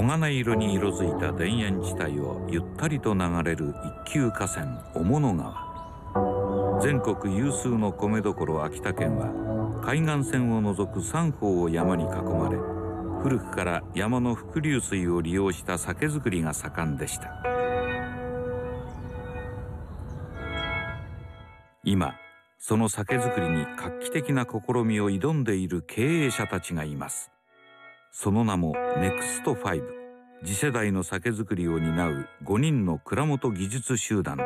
黄金色に色づいた田園地帯をゆったりと流れる一級河川雄物川。全国有数の米どころ秋田県は海岸線を除く3方を山に囲まれ、古くから山の伏流水を利用した酒造りが盛んでした。今その酒造りに画期的な試みを挑んでいる経営者たちがいます。その名もネクスト5、次世代の酒造りを担う5人の蔵元技術集団です。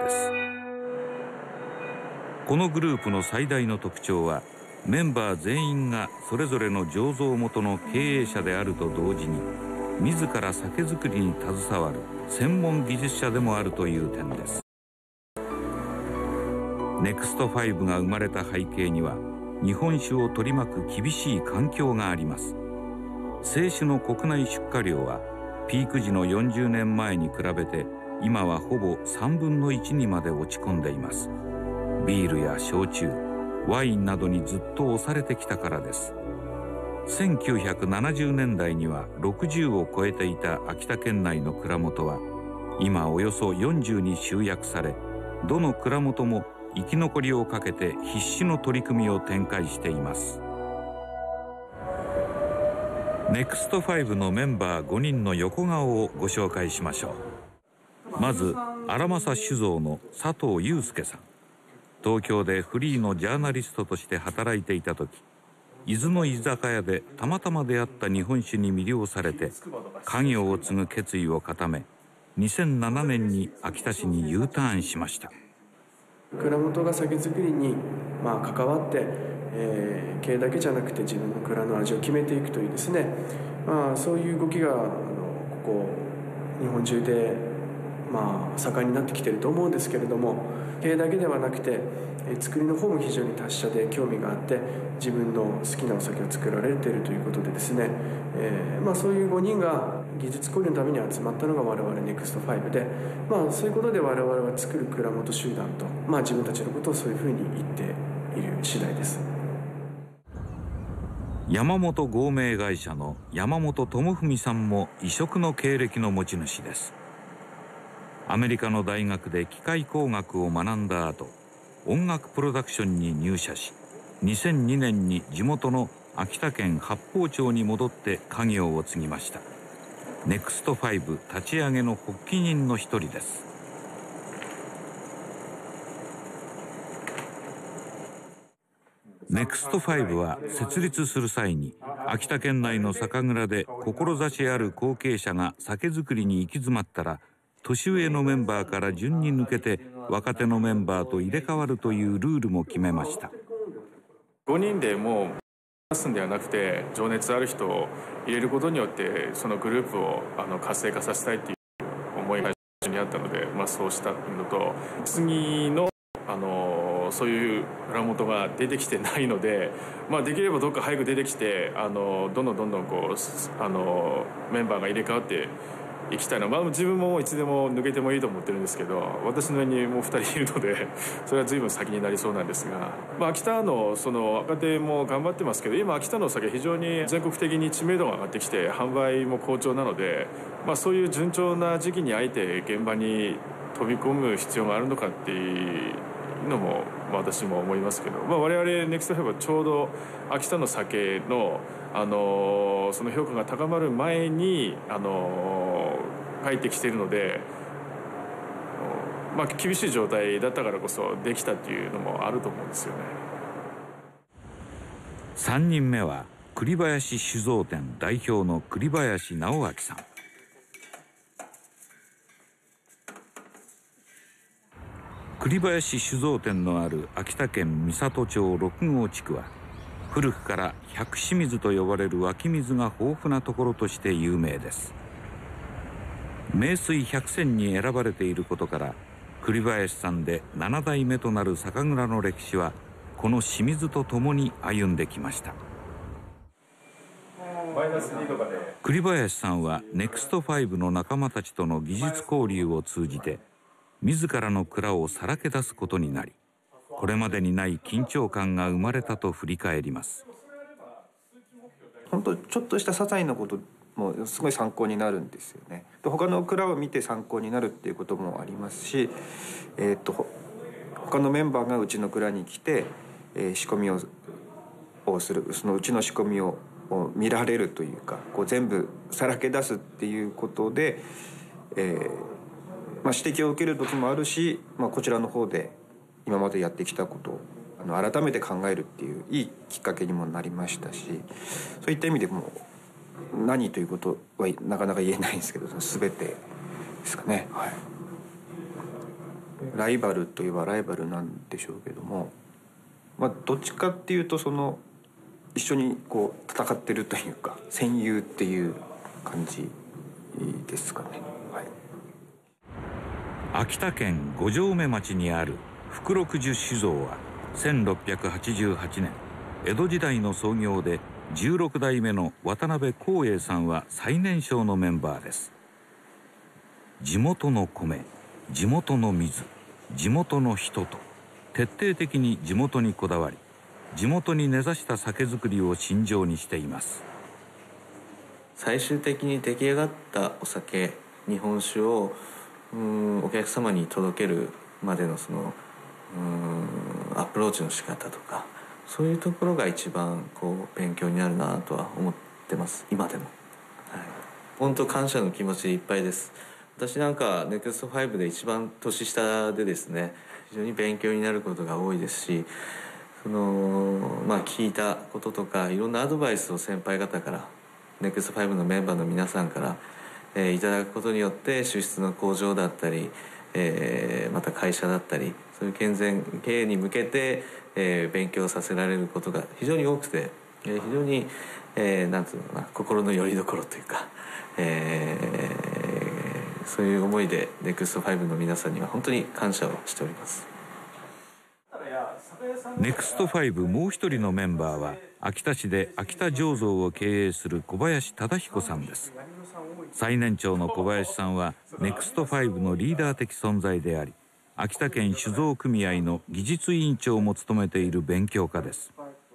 このグループの最大の特徴は、メンバー全員がそれぞれの醸造元の経営者であると同時に、自ら酒造りに携わる専門技術者でもあるという点です。ネクスト5が生まれた背景には、日本酒を取り巻く厳しい環境があります。清酒の国内出荷量はピーク時の40年前に比べて今はほぼ3分の1にまで落ち込んでいます。ビールや焼酎、ワインなどにずっと押されてきたからです。1970年代には60を超えていた秋田県内の蔵元は今およそ40に集約され、どの蔵元も生き残りをかけて必死の取り組みを展開しています。ネクスト5のメンバー5人の横顔をご紹介しましょう。まず荒政酒造の佐藤祐介さん。東京でフリーのジャーナリストとして働いていた時、伊豆の居酒屋でたまたま出会った日本酒に魅了されて家業を継ぐ決意を固め、2007年に秋田市に U ターンしました。 蔵元が酒造りに関わって、経営だけじゃなくて自分の蔵の味を決めていくというですね、そういう動きがここ日本中で盛んになってきていると思うんですけれども、経営だけではなくて作りの方も非常に達者で興味があって自分の好きなお酒を作られているということでですね、そういう5人が技術交流のために集まったのが我々ネクスト5で、そういうことで我々は作る蔵元集団と、自分たちのことをそういうふうに言っている次第です。 山本合名会社の山本智文さんも異色の経歴の持ち主です。アメリカの大学で機械工学を学んだ後、音楽プロダクションに入社し、2002年に地元の秋田県八峰町に戻って家業を継ぎました。ネクスト5立ち上げの発起人の一人です。ネクスト5は設立する際に秋田県内の酒蔵で志ある後継者が酒造りに行き詰まったら、年上のメンバーから順に抜けて若手のメンバーと入れ替わるというルールも決めました。 5人でもう出すんではなくて、情熱ある人を入れることによってそのグループを活性化させたいっていう思いが一緒にあったので、そうしたのと、次のそういう蔵元が出てきてないので、できればどっか早く出てきてどんどんこうメンバーが入れ替わっていきたいのは、自分もいつでも抜けてもいいと思ってるんですけど、私の上にもう2人いるのでそれは随分先になりそうなんですが、秋田のその若手も頑張ってますけど、今秋田のお酒非常に全国的に知名度が上がってきて販売も好調なので、そういう順調な時期にあえて現場に飛び込む必要があるのかっていうのも私も思いますけど、我々ネクスト5はちょうど秋田の酒のその評価が高まる前に入ってきているので、厳しい状態だったからこそできたっていうのもあると思うんですよね。 3人目は栗林酒造店代表の栗林直明さん。栗林酒造店のある秋田県美郷町六郷地区は古くから百清水と呼ばれる湧き水が豊富なところとして有名です。名水百選に選ばれていることから、栗林さんで7代目となる酒蔵の歴史はこの清水とともに歩んできました。栗林さんはネクスト5の仲間たちとの技術交流を通じて自らの蔵をさらけ出すことになり、これまでにない緊張感が生まれたと振り返ります。 本当ちょっとした些細なこともうすごい参考になるんですよね。他の蔵を見て参考になるっていうこともありますし、他のメンバーがうちの蔵に来て、仕込みをする、そのうちの仕込みを見られるというか、こう全部さらけ出すっていうことで、指摘を受ける時もあるし、こちらの方で今までやってきたことを改めて考えるっていういいきっかけにもなりましたし、そういった意味でも何ということはなかなか言えないんですけど、全てですかね。はい、ライバルといえばライバルなんでしょうけども、どっちかっていうと一緒にこう戦ってるというか、戦友っていう感じですかね。はい、 秋田県五城目町にある福六十酒造は1688年江戸時代の創業で、16代目の渡辺光栄さんは最年少のメンバーです。地元の米、地元の水、地元の人と徹底的に地元にこだわり、地元に根ざした酒造りを信条にしています。 最終的に出来上がったお酒、日本酒をお客様に届けるまでのアプローチの仕方とか、そういうところが一番勉強になるなとは思ってます、今でも。はい、本当感謝の気持ちでいっぱいです。私なんかネクスト5で一番年下でですね、非常に勉強になることが多いですし、聞いたこととかいろんなアドバイスを先輩方から、ネクスト5のメンバーの皆さんから、いただくことによって、支出の向上だったり、また会社だったり、そういう健全経営に向けて、勉強させられることが非常に多くて、非常に、なんていうのかな、心の拠り所というか、そういう思いでネクスト5の皆さんには本当に感謝をしております。 ネクスト5もう一人のメンバーは、秋田市で秋田醸造を経営する小林忠彦さんです。最年長の小林さんはネクスト5のリーダー的存在であり、秋田県酒造組合の技術委員長も務めている勉強家です。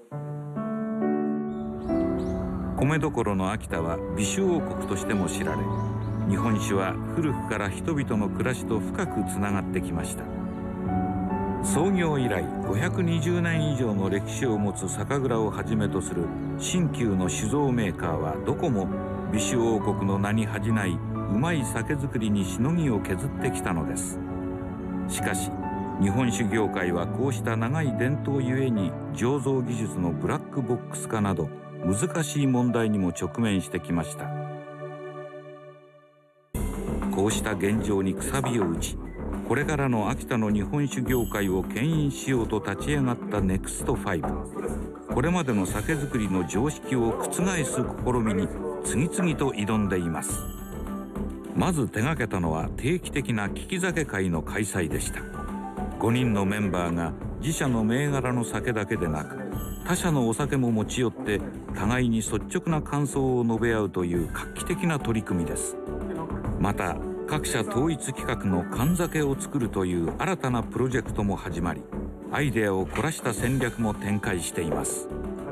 米どころの秋田は美酒王国としても知られ、日本酒は古くから人々の暮らしと深くつながってきました。創業以来520年以上の歴史を持つ酒蔵をはじめとする新旧の酒造メーカーは、どこも美酒王国の名に恥じないうまい酒造りにしのぎを削ってきたのです。しかし日本酒業界はこうした長い伝統ゆえに、醸造技術のブラックボックス化など難しい問題にも直面してきました。こうした現状にくさびを打ち、これからの秋田の日本酒業界を牽引しようと立ち上がったネクスト5。これまでの酒造りの常識を覆す試みに次々と挑んでいます。まず手がけたのは定期的な利き酒会の開催でした。5人のメンバーが自社の銘柄の酒だけでなく、他社のお酒も持ち寄って互いに率直な感想を述べ合うという画期的な取り組みです。また各社統一企画の燗酒を作るという新たなプロジェクトも始まり、アイデアを凝らした戦略も展開しています。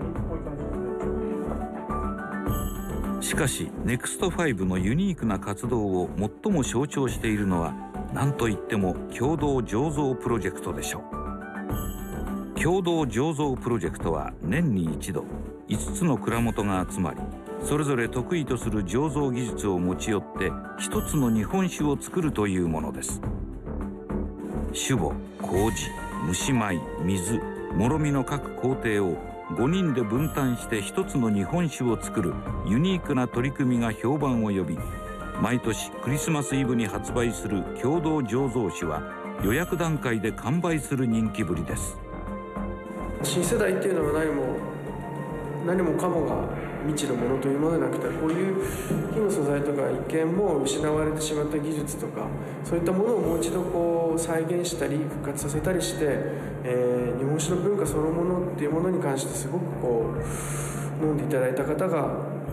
しかしネクスト5のユニークな活動を最も象徴しているのは、何といっても共同醸造プロジェクトでしょう。共同醸造プロジェクトは年に一度5つの蔵元が集まり、それぞれ得意とする醸造技術を持ち寄って一つの日本酒を作るというものです。酒母、麹、蒸し米、水、もろみの各工程を5人で分担して一つの日本酒を作るユニークな取り組みが評判を呼び、毎年クリスマスイブに発売する共同醸造酒は予約段階で完売する人気ぶりです。 新世代っていうのは何もかもが未知のものというものでなくて、こういう木の素材とか一見もう失われてしまった技術とか、そういったものをもう一度再現したり復活させたりして、日本酒の文化そのものっていうものに関してすごく飲んでいただいた方が、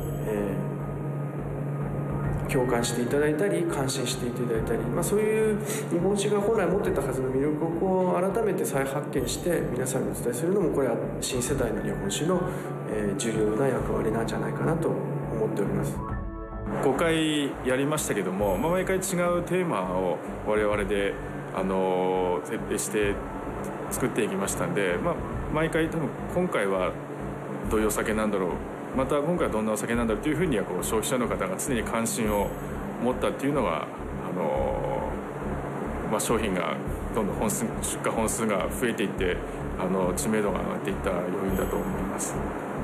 共感していただいたり感心していただいたり、そういう日本酒が本来持ってたはずの魅力を改めて再発見して皆さんにお伝えするのも、これは新世代の日本酒の重要な役割なんじゃないかなと思っております。 5回やりましたけども、毎回違うテーマを我々で設定して作っていきましたんで、毎回多分今回はどういうお酒なんだろう、また今回はどんなお酒なんだろうというふうには消費者の方が常に関心を持ったっていうのは商品がどんどん出荷本数が増えていって知名度が上がっていった要因だと思います。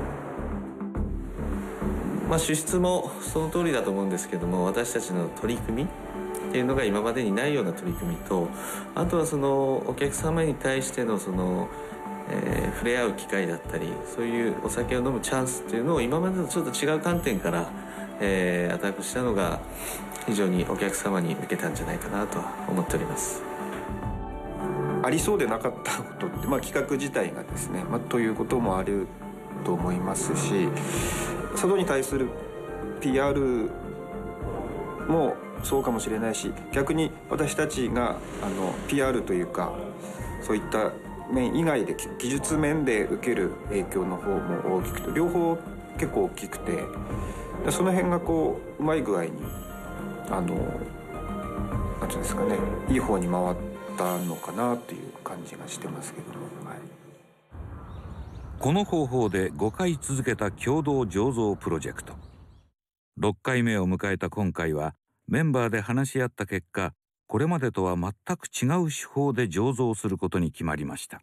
支出もその通りだと思うんですけども、私たちの取り組みっていうのが今までにないような取り組みと、あとはそのお客様に対しての触れ合う機会だったり、そういうお酒を飲むチャンスっていうのを今までとちょっと違う観点から、アタックしたのが非常にお客様に受けたんじゃないかなとは思っております。 ありそうでなかったことって、企画自体がですね、ということもあると思いますし、佐渡に対する PR もそうかもしれないし、逆に私たちがPR というかそういった面以外で技術面で受ける影響の方も大きくて、両方結構大きくて、その辺がうまい具合になんていうんですかね、いい方に回ったのかなという感じがしてますけども、はい。 この方法で5回続けた共同醸造プロジェクト。6回目を迎えた今回は、メンバーで話し合った結果、これまでとは全く違う手法で醸造することに決まりました。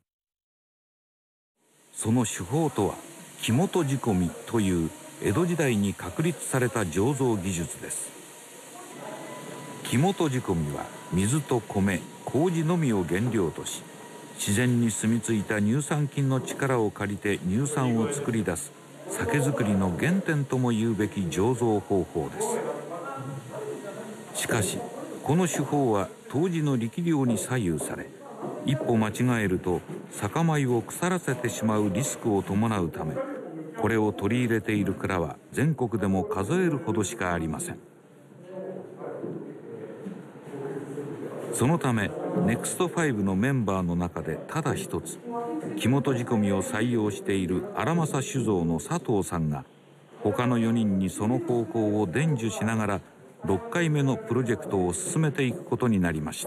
その手法とは、木本仕込みという江戸時代に確立された醸造技術です。木本仕込みは水と米、麹のみを原料とし、自然に住み着いた乳酸菌の力を借りて乳酸を作り出す酒造りの原点とも言うべき醸造方法です。しかしこの手法は当時の力量に左右され、一歩間違えると酒米を腐らせてしまうリスクを伴うため、これを取り入れている蔵は全国でも数えるほどしかありません。そのためNEXT5のメンバーの中でただ一つ木本仕込みを採用している荒政酒造の佐藤さんが、他の4人にその方法を伝授しながら6回目のプロジェクトを進めていくことになりました。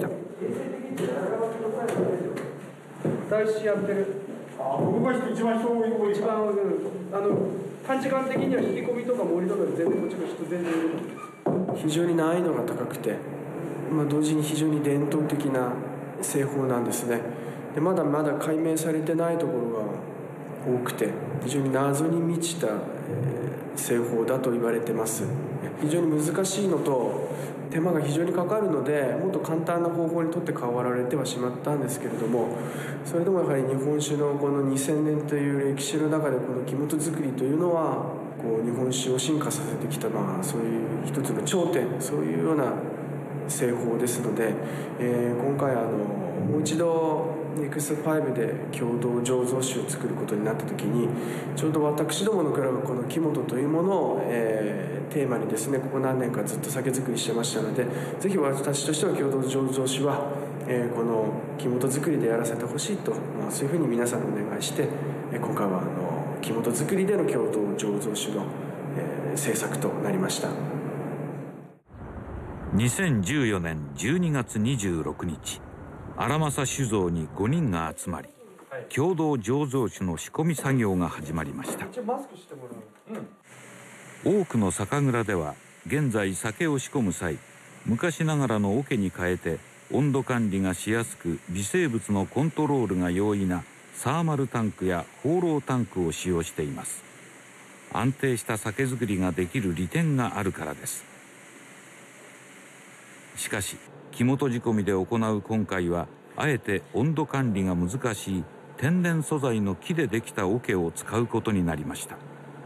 大使やってる。 僕が一番短時間的には引き込みとか盛りとかで全然こっちの人全然いる。非常に難易度が高くて、同時に非常に伝統的な製法なんですね。でまだまだ解明されてないところが多くて、非常に謎に満ちた製法だと言われてます。非常に難しいのと手間が非常にかかるので、もっと簡単な方法にとって変わられてはしまったんですけれども、それでもやはり日本酒のこの2000年という歴史の中で、この木本作りというのは日本酒を進化させてきた、そういう一つの頂点、そういうような製法ですので、今回もう一度NEXT5で共同醸造酒を作ることになった時に、ちょうど私どもの蔵がこの木本というものを、テーマにですね、ここ何年かずっと酒造りしてましたので、ぜひ私としては共同醸造酒は、この木本作りでやらせてほしいと、そういうふうに皆さんにお願いして、今回は木本作りでの共同醸造酒の、制作となりました。 2014年12月26日、荒政酒造に5人が集まり、共同醸造酒の仕込み作業が始まりました。多くの酒蔵では現在酒を仕込む際、昔ながらの桶に変えて温度管理がしやすく微生物のコントロールが容易なサーマルタンクや放浪タンクを使用しています。安定した酒造りができる利点があるからです。しかし木本仕込みで行う今回は、あえて温度管理が難しい天然素材の木でできた桶を使うことになりました。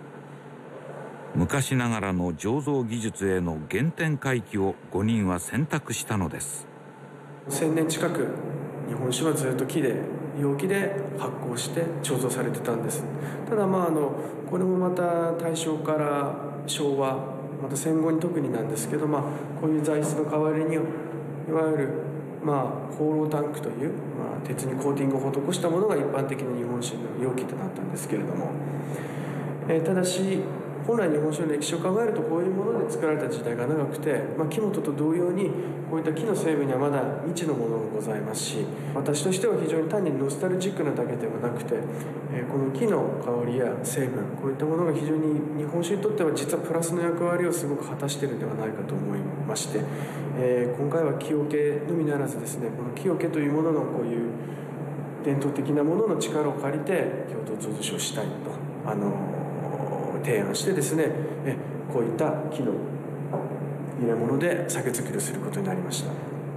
昔ながらの醸造技術への原点回帰を5人は選択したのです。 1000年近く日本酒はずっと木で、容器で発酵して醸造されてたんです。ただこれもまた大正から昭和、また戦後に特になんですけど、こういう材質の代わりにいわゆる放浪タンクという、鉄にコーティングを施したものが一般的な日本酒の容器となったんですけれども、ただし本来日本酒の歴史を考えるとこういうもので作られた時代が長くて、木本と同様にこういった木の成分にはまだ未知のものがございますし、私としては非常に単にノスタルジックなだけではなくて、この木の香りや成分、こういったものが非常に日本酒にとっては実はプラスの役割をすごく果たしているのではないかと思いまして、今回は木桶のみならずですね、この木桶というもののこういう伝統的なものの力を借りて京都醸造酒をしたいと提案してですね、こういった木の入れ物で酒造りをすることになりました。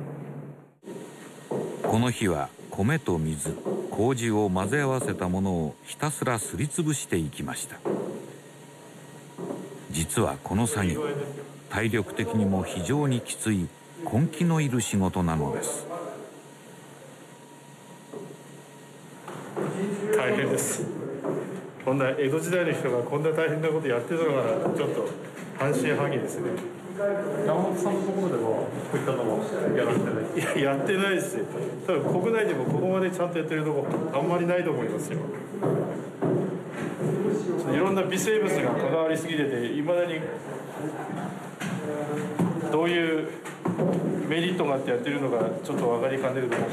この日は米と水、麹を混ぜ合わせたものをひたすらすりつぶしていきました。実はこの作業、体力的にも非常にきつい根気のいる仕事なのです。 大変です。こんな江戸時代の人がこんな大変なことやってるのがちょっと半信半疑ですね。 山本さんのところではこういったのはやられてない？ いや、やってないですよ。多分国内でもここまでちゃんとやってるとこあんまりないと思いますよ。いろんな微生物が関わりすぎてて、いまだにどういうメリットがあってやってるのかちょっと分かりかねると思います。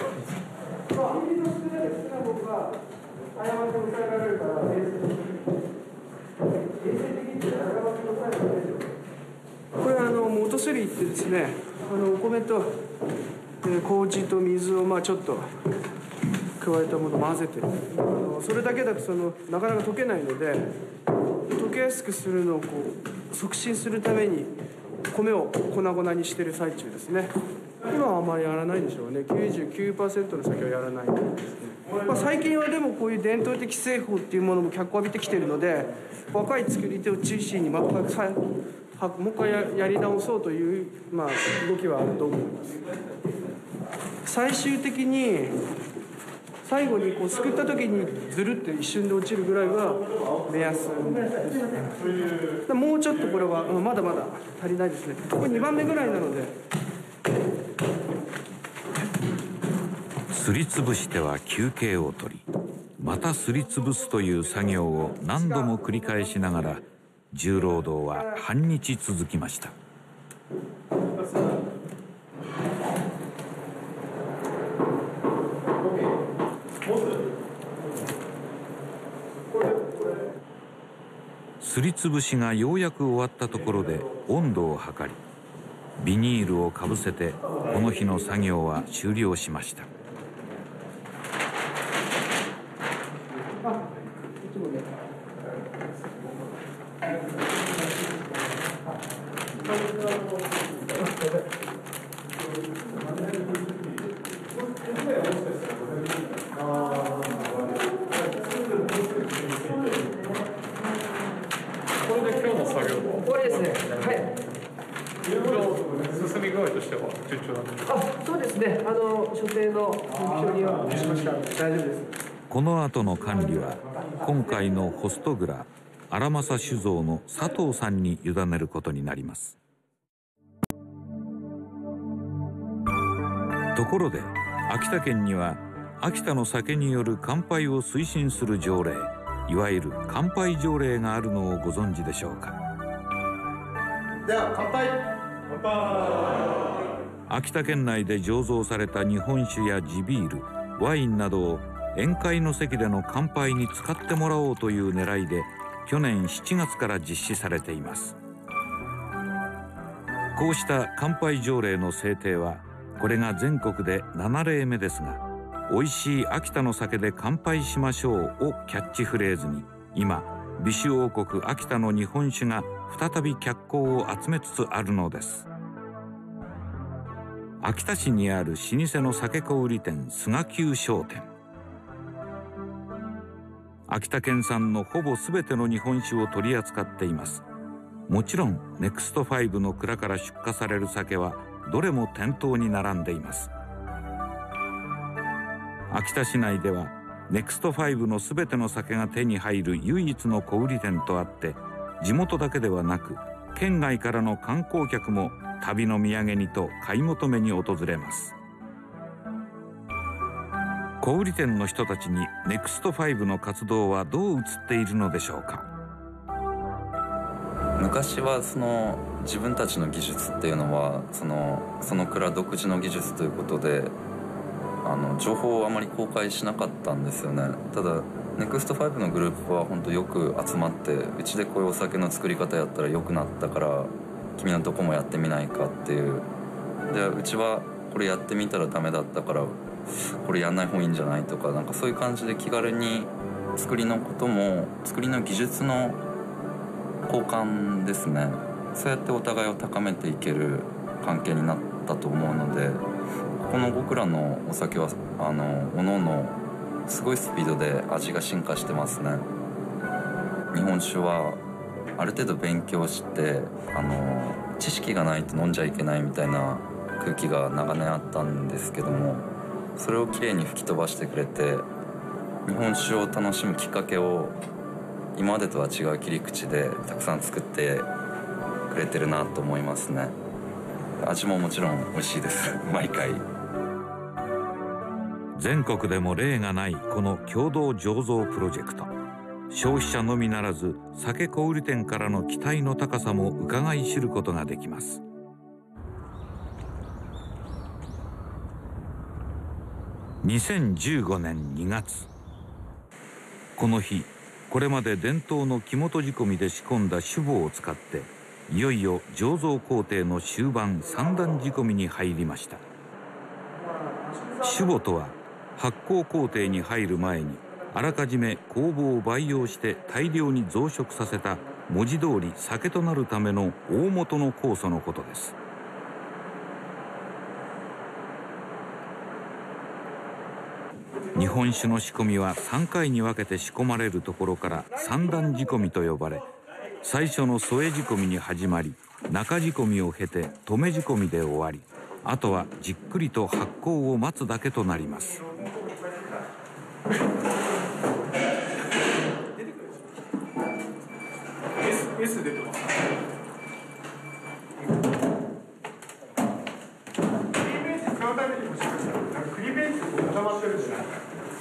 これは元すりってですね、お米と麹と水をちょっと加えたものを混ぜて、それだけだとなかなか溶けないので、溶けやすくするのを促進するために米を粉々にしている最中ですね。今はあまりやらないでしょうね。 99% の酒はやらないですね。最近はでもこういう伝統的製法っていうものも脚光を浴びてきているので、若い作り手を中心にもう一回やり直そうという、動きはあると思います。最終的に最後にすくった時にずるって一瞬で落ちるぐらいが目安ですね。もうちょっとこれはまだまだ足りないですね。これ2番目ぐらいなので。 すりつぶしては休憩を取り、またすりつぶすという作業を何度も繰り返しながら重労働は半日続きました。すりつぶしがようやく終わったところで温度を測り、ビニールをかぶせてこの日の作業は終了しました。 これで今日の作業はこれですね。はい。 進み具合としては順調なんですか？ そうですね。所定の目標にはしました。大丈夫です。 この後の管理は今回のホスト蔵荒政酒造の佐藤さんに委ねることになります。ところで秋田県には秋田の酒による乾杯を推進する条例、いわゆる乾杯条例があるのをご存知でしょうか。 では乾杯。乾杯。 秋田県内で醸造された日本酒や地ビール、ワインなどを宴会の席での乾杯に使ってもらおうという狙いで去年7月から実施されています。こうした乾杯条例の制定はこれが全国で7例目ですが、美味しい秋田の酒で乾杯しましょうをキャッチフレーズに今美酒王国秋田の日本酒が再び脚光を集めつつあるのです。秋田市にある老舗の酒小売店菅久商店。秋田県産のほぼ全ての日本酒を取り扱っています。もちろんネクスト5の蔵から出荷される酒はどれも店頭に並んでいます。秋田市内ではネクスト5の全ての酒が手に入る唯一の小売店とあって、地元だけではなく県外からの観光客も旅の土産にと買い求めに訪れます。小売店の人たちにネクスト5の活動はどう映っているのでしょうか。 昔は自分たちの技術っていうのはその蔵独自の技術ということで情報をあまり公開しなかったんですよね。ただNEXT5のグループは本当よく集まって、うちでこういうお酒の作り方やったら良くなったから君のとこもやってみないかっていう。でうちはこれやってみたらダメだったからこれやんない方がいいんじゃないとか、なんかそういう感じで気軽に作りのことも作りの技術の交換ですね。そうやってお互いを高めていける関係になったと思うので、この僕らのお酒はおのおのすごいスピードで味が進化してますね。日本酒はある程度勉強して知識がないと飲んじゃいけないみたいな空気が長年あったんですけども、それをきれいに吹き飛ばしてくれて、日本酒を楽しむきっかけを今までとは違う切り口でたくさん作ってくれてるなと思いますね。味ももちろん美味しいです毎回。 全国でも例がないこの共同醸造プロジェクト、消費者のみならず酒小売店からの期待の高さも伺い知ることができます。2015年2月、この日これまで伝統の木本仕込みで仕込んだ酒母を使っていよいよ醸造工程の終盤三段仕込みに入りました。酒母とは発酵工程に入る前にあらかじめ酵母を培養して大量に増殖させた文字通り酒となるための大元の酵素のことです。日本酒の仕込みは3回に分けて仕込まれるところから三段仕込みと呼ばれ、最初の添え仕込みに始まり、中仕込みを経て止め仕込みで終わり、あとはじっくりと発酵を待つだけとなります。 S 出てます。クリーベンチ使うためにもしかしたらクリーベンチって固まってるんじゃないか。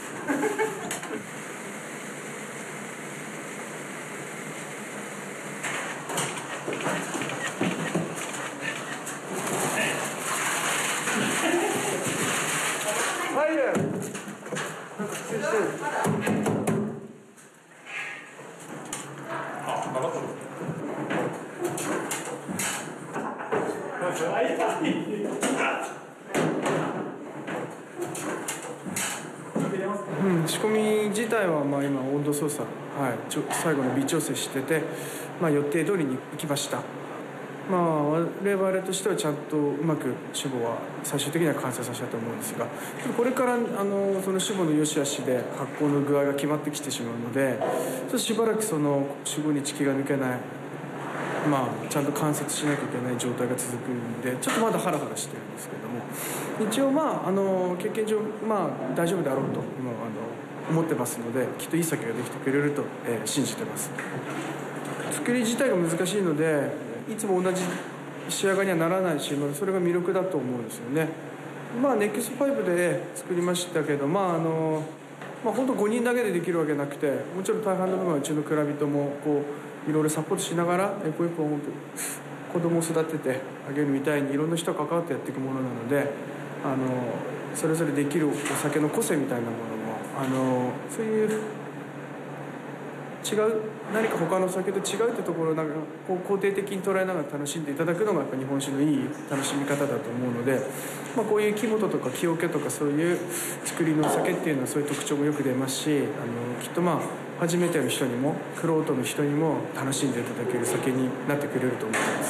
仕込み自体は今温度操作、最後の微調整してて、予定通りに行きました。我々としてはちゃんとうまく酒母は最終的には完成させたと思うんですが、これからその酒母の良し悪しで発酵の具合が決まってきてしまうので、しばらくその酒母に気が抜けない、ちゃんと観察しなきゃいけない状態が続くんで、ちょっとまだハラハラしてるんですけども、一応経験上大丈夫だろうと思ってますので、きっといい酒ができてくれると、信じてます。作り自体が難しいのでいつも同じ仕上がりにはならないし、それが魅力だと思うんですよね。NEXT5 で作りましたけど、本当5人だけでできるわけなくて、もちろん大半の部分はうちの蔵人もいろいろサポートしながら一歩一歩本当子供を育ててあげるみたいにいろんな人が関わってやっていくものなので、それぞれできるお酒の個性みたいなものもそういう違う何か他の酒と違うってところを肯定的に捉えながら楽しんでいただくのがやっぱ日本酒のいい楽しみ方だと思うので、こういう木本とか木桶とかそういう作りの酒っていうのはそういう特徴もよく出ますし、きっと初めての人にも玄人の人にも楽しんでいただける酒になってくれると思ってます。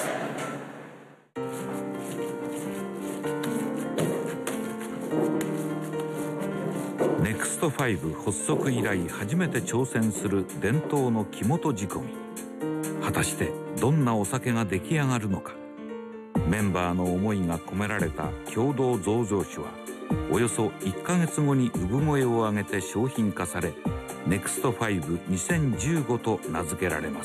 NEXT5 発足以来初めて挑戦する伝統の木本仕込み。果たしてどんなお酒が出来上がるのか。メンバーの思いが込められた共同醸造酒はおよそ1ヶ月後に産声を上げて商品化され、NEXT52015 と名付けられます。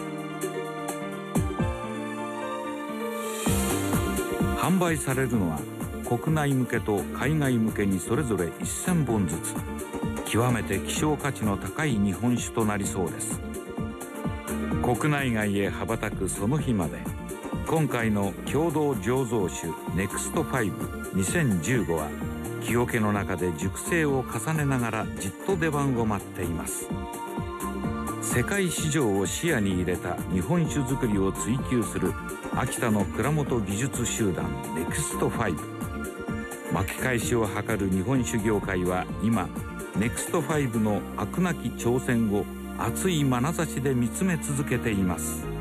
販売されるのは国内向けと海外向けにそれぞれ1000本ずつ。極めて希少価値の高い日本酒となりそうです。 国内外へ羽ばたくその日まで、今回の共同醸造酒 NEXT5-2015 は木桶の中で熟成を重ねながらじっと出番を待っています。世界市場を視野に入れた日本酒造りを追求する秋田の蔵元技術集団 NEXT5。巻き返しを図る日本酒業界は今 NEXT5 の飽くなき挑戦を熱い眼差しで見つめ続けています。